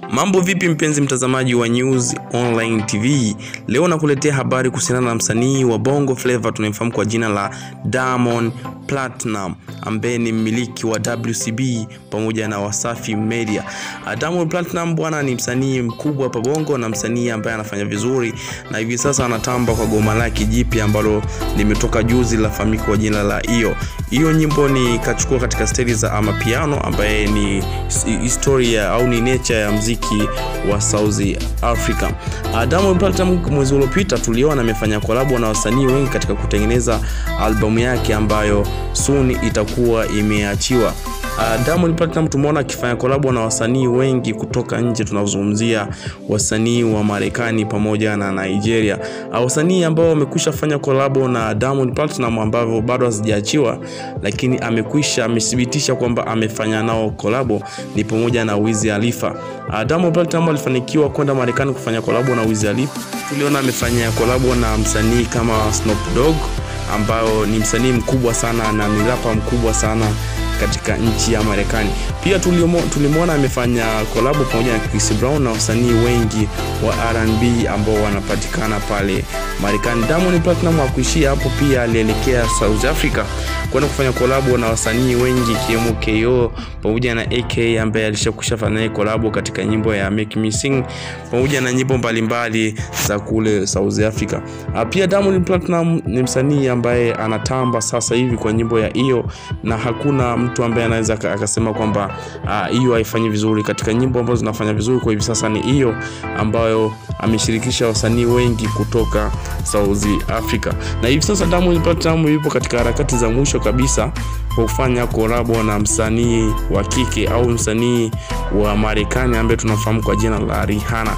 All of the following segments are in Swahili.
Mambo vipi mpenzi mtazamaji wa News Online TV? Leo nakuletea habari kuhusiana na msanii wa Bongo Flava tunayemfahamu kwa jina la Diamond Platnumz ambaye ni mmiliki wa WCB pamoja na Wasafi Media. Diamond Platnumz bwana ni msanii mkubwa hapa Bongo na msanii ambaye anafanya vizuri na hivi sasa anatamba kwa goma lake jipya ambalo limetoka juzi la famiko kwa jina la Iyo. Hiyo nyimbo ni kachukua katika staili za Amapiano ambaye ni historia au ni nature ya muziki wa South Africa. Diamond Platnumz mwezi uliopita tuliona amefanya collab na wasanii wengi katika kutengeneza albamu yake ambayo soon itakuwa imeachiwa. Diamond Platnumz tumeona akifanya collab na wasanii wengi kutoka nje, tunazungumzia wasanii wa Marekani pamoja na Nigeria. Wasanii ambao wamekwisha fanya collab na Diamond Platnumz ambao bado hazijaachiwa lakini amethibitisha kwamba amefanya nao collab ni pamoja na Wiz Khalifa. Diamond Platnumz alifanikiwa kwenda Marekani kufanya collab na Wiz Khalifa. Tuliona amefanya collab na msanii kama Snoop Dogg ambao ni msanii mkubwa sana na ni rapper mkubwa sana katika nchi ya Marekani. Pia tulimuona amefanya collab pamoja na Chris Brown na wasanii wengi wa R&B ambao wanapatikana pale Marekani. Diamond Platnumz hakuishia hapo, pia alielekea South Africa kwenda kufanya collab na wasanii wengi ikiwemo KO pamoja na AK ambaye alishakufanya collab katika nyimbo ya Make Me Sing pamoja na nyimbo mbalimbali za kule South Africa. Pia Diamond Platnumz ni msanii ambaye anatamba sasa hivi kwa nyimbo ya Iyo na hakuna mtu ambaye anaweza akasema kwamba Iyo haifanyi vizuri. Katika nyimbo ambazo zinafanya vizuri kwa hivi sasa ni Iyo ambayo ameshirikisha wasanii wengi kutoka South Africa. Na hivi sasa Diamond Platnumz yupo katika harakati za mwisho kabisa kwa kufanya collab na msanii wa kike au msanii wa Marekani ambaye tunafahamu kwa jina la Rihanna.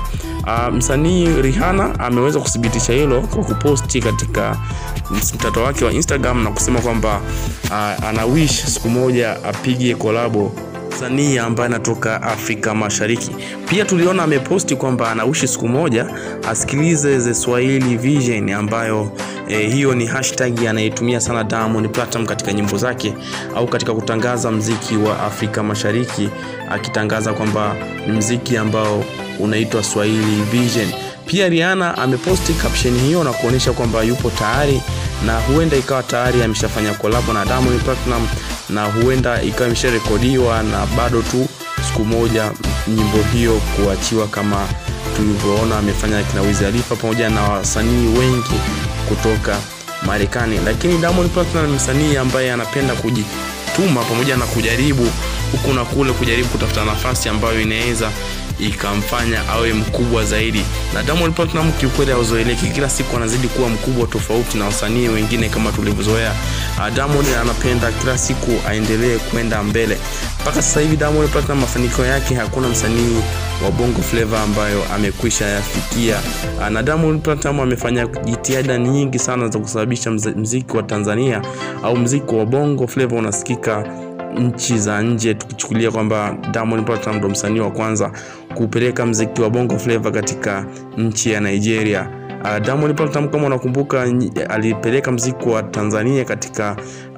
Msanii Rihanna ameweza kudhibitisha hilo kwa kuposti katika mtandao wake wa Instagram na kusema kwamba ana wish siku moja apige collab msanii ambaye anatoka Afrika Mashariki. Pia tuliona ameposti kwamba anawishi siku moja asikilize The Swahili Vision ambayo hiyo ni hashtag anayetumia sana Diamond Platnumz katika nyimbo zake au katika kutangaza muziki wa Afrika Mashariki, akitangaza kwamba ni muziki ambao unaitwa Swahili Vision. Pia Rihanna ameposti caption hiyo na kuonesha kwamba yupo tayari na huenda ikawa tayari ameshafanya collab na Diamond Platnumz na huenda ikawa imesharekodiwa na bado tu siku moja nyimbo hiyo kuachiwa kama tulivyoona amefanya na Wiz Khalifa pamoja na wasanii wengi kutoka Marekani. Lakini Diamond Platnumz ni msanii ambaye anapenda kujituma pamoja na kujaribu huku na kule, kujaribu kutafuta nafasi ambayo inaweza ikamfanya awe mkubwa zaidi. Na Diamond Platnumz kiukweli hazoeleki, kila siku anazidi kuwa mkubwa tofauti na wasanii wengine kama tulivyozoea. Diamond anapenda kila siku aendelee kwenda mbele. Mpaka sasa hivi Diamond Platnumz mafanikio yake hakuna msanii wa Bongo Flava ambayo amekwisha yafikia. Na Diamond Platnumz amefanya jitihada nyingi sana za kusababisha muziki wa Tanzania au muziki wa Bongo Flava unasikika nchi za nje, tukichukulia kwamba Diamond Platnumz ndo msanii wa kwanza kupeleka muziki wa Bongo Flava katika nchi ya Nigeria. Diamond Platnumz kama unakumbuka alipeleka muziki wa Tanzania katika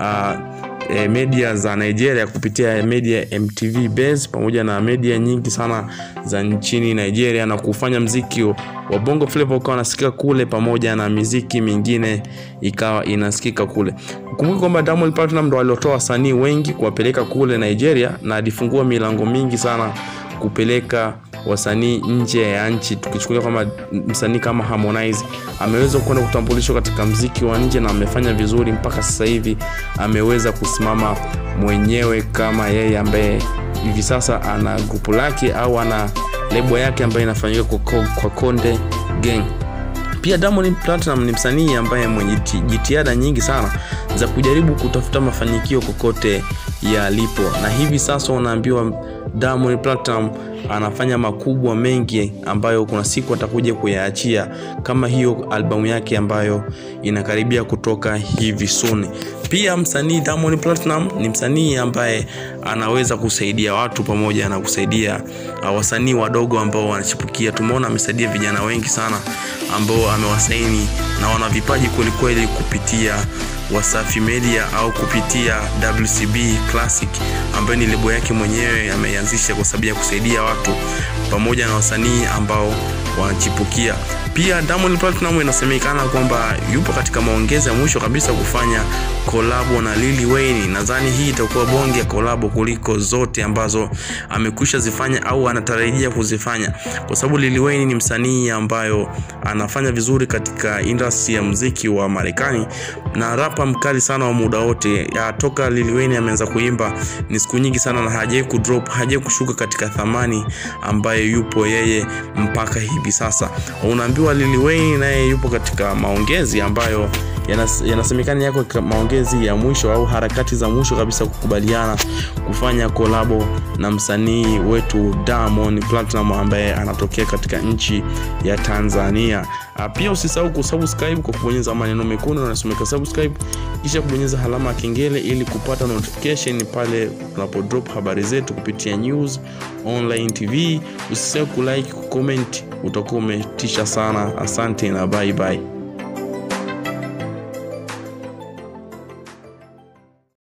media za Nigeria kupitia media MTV Base pamoja na media nyingi sana za nchini Nigeria na kufanya muziki wa Bongo Flava ukawa unasikika kule pamoja na muziki mingine ikawa inasikika kule. Kumbuka kwamba Diamond Platnumz ndo aliotoa wasanii wengi kuwapeleka kule Nigeria na alifungua milango mingi sana kupeleka wasanii nje ya nchi. Tukichukulia kama msanii kama Harmonize ameweza kwenda kutambulishwa katika muziki wa nje na amefanya vizuri mpaka sasa hivi ameweza kusimama mwenyewe kama yeye ambaye hivi sasa ana grupu lake au ana lebo yake ambayo inafanyika kwa Konde Gang. Pia Diamond Platnumz ni msanii ambaye mwenye jitihada nyingi sana za kujaribu kutafuta mafanikio kokote yalipo, na hivi sasa unaambiwa Diamond Platnumz anafanya makubwa mengi ambayo kuna siku atakuja kuyaachia, kama hiyo albamu yake ambayo inakaribia kutoka hivi soon. Pia msanii Diamond Platnumz ni msanii ambaye anaweza kusaidia watu pamoja na kusaidia wasanii wadogo ambao wanachipukia. Tumeona amesaidia vijana wengi sana ambao amewasaini na wana vipaji kweli kweli kupitia Wasafi Media au kupitia WCB Classic ambayo ni lebo yake mwenyewe ameanzisha kwa sababu ya kusaidia watu pamoja na wasanii ambao wanachipukia. Pia Diamond Platnumz inasemekana kwamba yupo katika maongezi ya mwisho kabisa kufanya collab na Lil Wayne. Nadhani hii itakuwa bonge ya collab kuliko zote ambazo amekwisha zifanya au anatarajia kuzifanya, kwa sababu Lil Wayne ni msanii ambayo anafanya vizuri katika industry ya muziki wa Marekani na rapa mkali sana wa muda wote. Toka Lil Wayne ameanza kuimba ni siku nyingi sana na hajawahi kudrop, hajawahi kushuka katika thamani ambayo yupo yeye mpaka hivi sasa. Unaambiwa Lil Wayne naye yupo katika maongezi ambayo yanasemekana yako maongezi ya mwisho au harakati za mwisho kabisa kukubaliana kufanya kolabo na msanii wetu Diamond Platnumz ambaye anatokea katika nchi ya Tanzania. Pia usisahau kusubscribe kwa kubonyeza maneno mekundu yanasomeka subscribe, kisha kubonyeza alama ya kengele ili kupata notification pale tunapo drop habari zetu kupitia News Online TV. Usisahau kulike, kucomment, utakuwa umetisha sana. Asante na bye bye.